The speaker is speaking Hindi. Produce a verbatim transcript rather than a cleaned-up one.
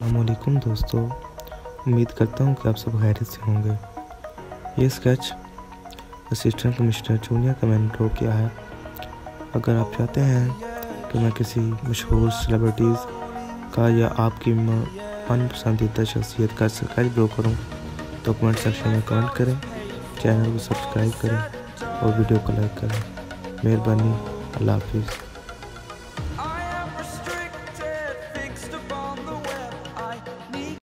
अस्सलामुअलैकुम दोस्तों, उम्मीद करता हूँ कि आप सब खैरियत से होंगे। ये स्केच असिस्टेंट कमिश्नर जूनियर का मैंने ड्रॉ किया है। अगर आप चाहते हैं कि मैं किसी मशहूर सेलिब्रिटीज़ का या आपकी मन पसंदीदा शख्सियत का स्केच ड्रॉ करूँ तो कमेंट सेक्शन में कमेंट करें, चैनल को सब्सक्राइब करें और वीडियो को लाइक करें। मेहरबानी। अल्लाह हाफिज़।